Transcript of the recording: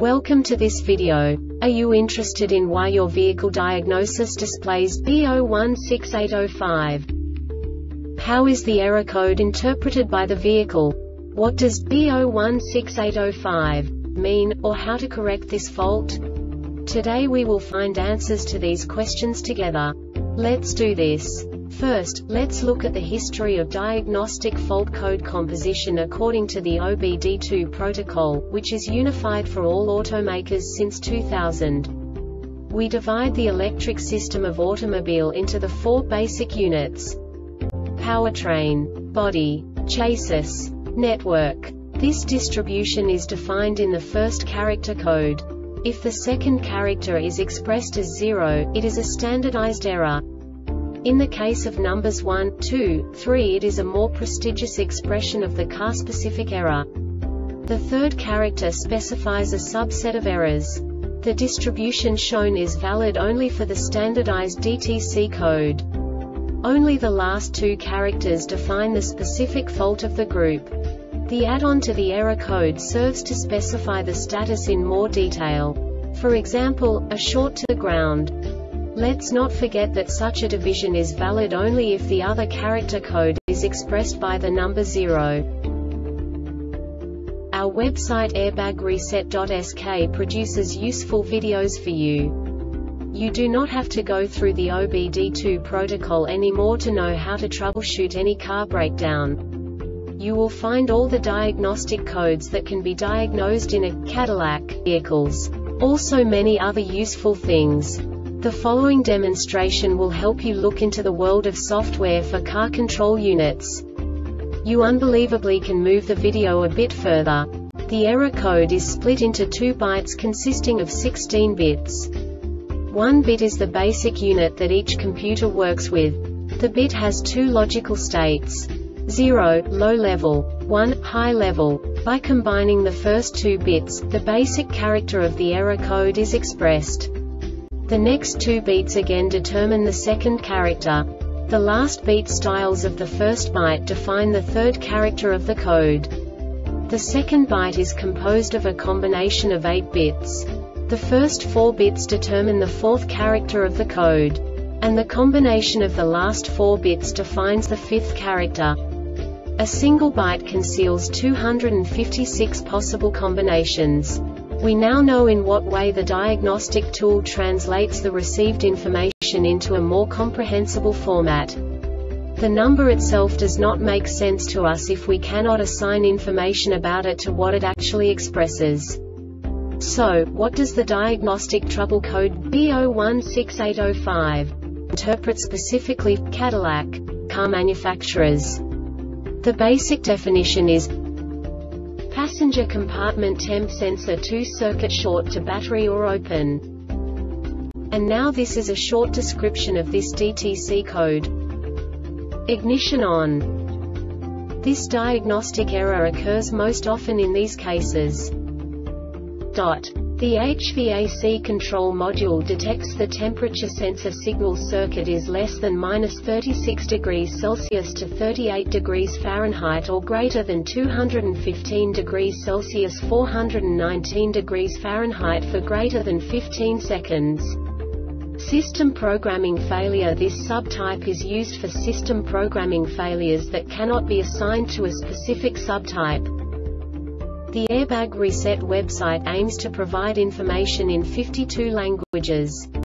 Welcome to this video. Are you interested in why your vehicle diagnosis displays B016805? How is the error code interpreted by the vehicle? What does B016805 mean, or how to correct this fault? Today we will find answers to these questions together. Let's do this. First, let's look at the history of diagnostic fault code composition according to the OBD2 protocol, which is unified for all automakers since 2000. We divide the electric system of automobile into the four basic units: powertrain, body, chassis, network. This distribution is defined in the first character code. If the second character is expressed as 0, it is a standardized error. In the case of numbers 1, 2, 3, it is a more prestigious expression of the car-specific error. The third character specifies a subset of errors. The distribution shown is valid only for the standardized DTC code. Only the last two characters define the specific fault of the group. The add-on to the error code serves to specify the status in more detail. For example, a short to the ground. Let's not forget that such a division is valid only if the other character code is expressed by the number 0. Our website airbagreset.sk produces useful videos for you. You do not have to go through the OBD2 protocol anymore to know how to troubleshoot any car breakdown. You will find all the diagnostic codes that can be diagnosed in a Cadillac vehicles. Also many other useful things. The following demonstration will help you look into the world of software for car control units. You unbelievably can move the video a bit further. The error code is split into 2 bytes consisting of 16 bits. 1 bit is the basic unit that each computer works with. The bit has 2 logical states: 0, low level, 1, high level. By combining the first 2 bits, the basic character of the error code is expressed. The next 2 beats again determine the second character. The last beat styles of the first byte define the third character of the code. The second byte is composed of a combination of 8 bits. The first 4 bits determine the fourth character of the code. And the combination of the last 4 bits defines the fifth character. A single byte conceals 256 possible combinations. We now know in what way the diagnostic tool translates the received information into a more comprehensible format. The number itself does not make sense to us if we cannot assign information about it to what it actually expresses. So, what does the diagnostic trouble code B016805 interpret specifically for Cadillac car manufacturers? The basic definition is: passenger compartment temp sensor 2 circuit short to battery or open. And now this is a short description of this DTC code. Ignition on. This diagnostic error occurs most often in these cases. The HVAC control module detects the temperature sensor signal circuit is less than -36 degrees Celsius to 38 degrees Fahrenheit or greater than 215 degrees Celsius 419 degrees Fahrenheit for greater than 15 seconds. System programming failure. This subtype is used for system programming failures that cannot be assigned to a specific subtype. The Airbag Reset website aims to provide information in 52 languages.